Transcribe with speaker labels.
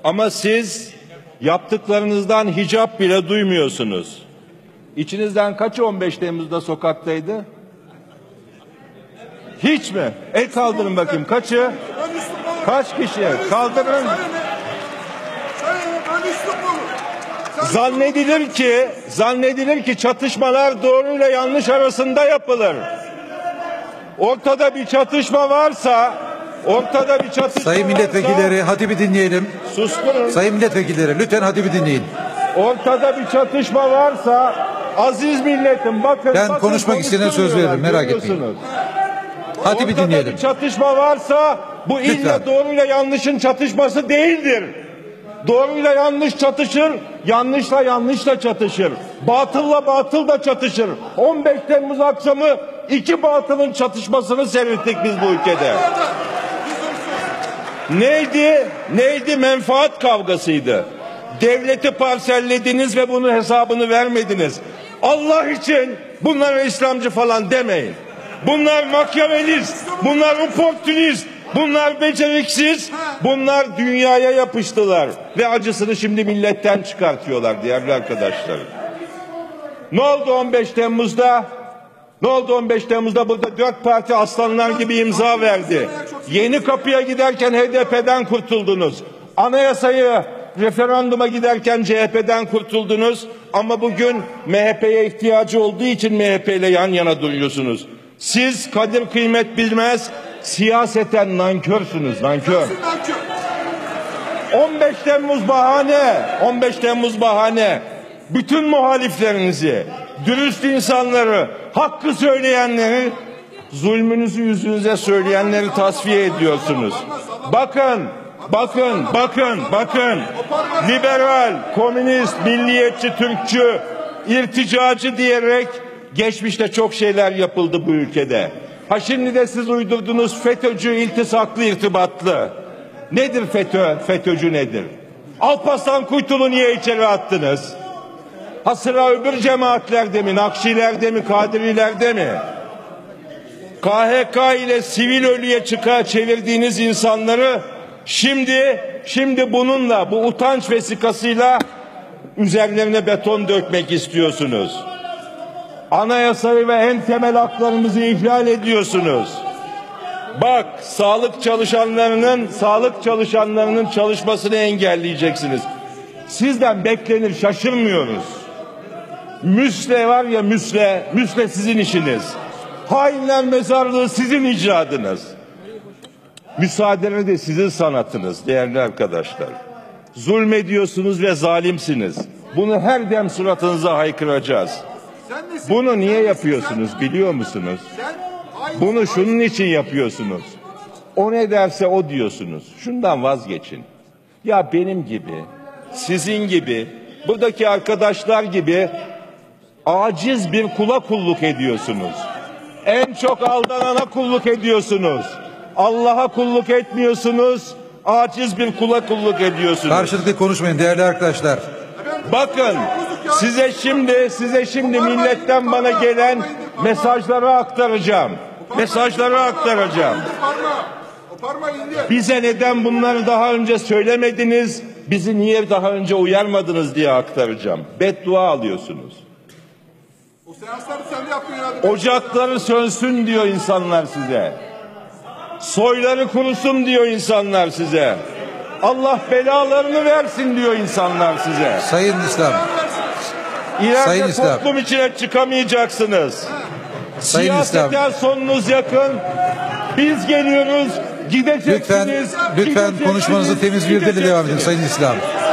Speaker 1: Ama siz yaptıklarınızdan hicap bile duymuyorsunuz. İçinizden kaçı 15 Temmuz'da sokaktaydı? Hiç mi? El kaldırın bakayım. Kaçı? Kaç kişi? Kaldırın. Zannedilir ki çatışmalar doğruyla yanlış arasında yapılır. Ortada bir çatışma varsa,
Speaker 2: Sayın milletvekilleri, hadi bir dinleyelim.
Speaker 1: Susturun.
Speaker 2: Sayın milletvekilleri, lütfen hadi bir dinleyin.
Speaker 1: Ortada bir çatışma varsa, aziz milletim bakın.
Speaker 2: Ben konuşmak isteyene söz veririm, merak etmeyin. Hadi bir dinleyelim.
Speaker 1: Ortada bir çatışma varsa, bu illa doğruyla yanlışın çatışması değildir. Doğruyla yanlış çatışır, yanlışla yanlışla çatışır. Batılla batıl da çatışır. 15 Temmuz akşamı iki batılın çatışmasını seyrettik biz bu ülkede. Neydi? Menfaat kavgasıydı. Devleti parsellediniz ve bunun hesabını vermediniz. Allah için bunlara İslamcı falan demeyin. Bunlar makyavelist, bunlar oportunist, bunlar beceriksiz, bunlar dünyaya yapıştılar ve acısını şimdi milletten çıkartıyorlar değerli arkadaşlar. Ne oldu 15 Temmuz'da? Burada 4 parti aslanlar gibi imza verdi. Yeni Kapı'ya giderken HDP'den kurtuldunuz. Anayasayı referanduma giderken CHP'den kurtuldunuz. Ama bugün MHP'ye ihtiyacı olduğu için MHP ile yan yana duruyorsunuz. Siz kadir kıymet bilmez, siyaseten nankörsünüz, nankör. 15 Temmuz bahane. Bütün muhaliflerinizi, dürüst insanları, hakkı söyleyenleri, zulmünüzü yüzünüze söyleyenleri tasfiye ediyorsunuz. Bakın. Liberal, komünist, milliyetçi, Türkçü, irticacı diyerek geçmişte çok şeyler yapıldı bu ülkede. Şimdi de siz uydurdunuz FETÖ'cü, iltisaklı, irtibatlı. Nedir FETÖ? FETÖ'cü nedir? Alparslan Kuytul'u niye içeri attınız? Sıra öbür cemaatlerde mi, Nakşilerde mi, Kadirlilerde mi? KHK ile sivil ölüye çevirdiğiniz insanları şimdi bununla, bu utanç vesikasıyla üzerlerine beton dökmek istiyorsunuz. Anayasayı ve en temel haklarımızı ihlal ediyorsunuz. Bak, sağlık çalışanlarının çalışmasını engelleyeceksiniz. Sizden beklenir, şaşırmıyoruz. Müsle var ya, müsle sizin işiniz. Hainler mezarlığı sizin icadınız. Müsaade de sizin sanatınız değerli arkadaşlar. Zulmediyorsunuz ve zalimsiniz. Bunu her dem suratınıza haykıracağız. Bunu niye yapıyorsunuz biliyor musunuz? Bunu şunun için yapıyorsunuz. O ne derse o diyorsunuz. Şundan vazgeçin. Ya benim gibi, sizin gibi, buradaki arkadaşlar gibi aciz bir kula kulluk ediyorsunuz. En çok aldanana kulluk ediyorsunuz. Allah'a kulluk etmiyorsunuz. Aciz bir kula kulluk ediyorsunuz.
Speaker 2: Karşılıklı konuşmayın değerli arkadaşlar.
Speaker 1: Bakın, size şimdi milletten bana gelen mesajları aktaracağım. Bize neden bunları daha önce söylemediniz, bizi niye daha önce uyarmadınız diye aktaracağım. Beddua alıyorsunuz. Ocakları sönsün diyor insanlar size. Soyları kurusun diyor insanlar size. Allah belalarını versin diyor insanlar size.
Speaker 2: Sayın İslam.
Speaker 1: İleride toplum içine çıkamayacaksınız. Siyaseten sonunuz yakın. Biz geliyoruz, gideceksiniz.
Speaker 2: Lütfen konuşmanızı temiz bir dille devam edin Sayın İslam.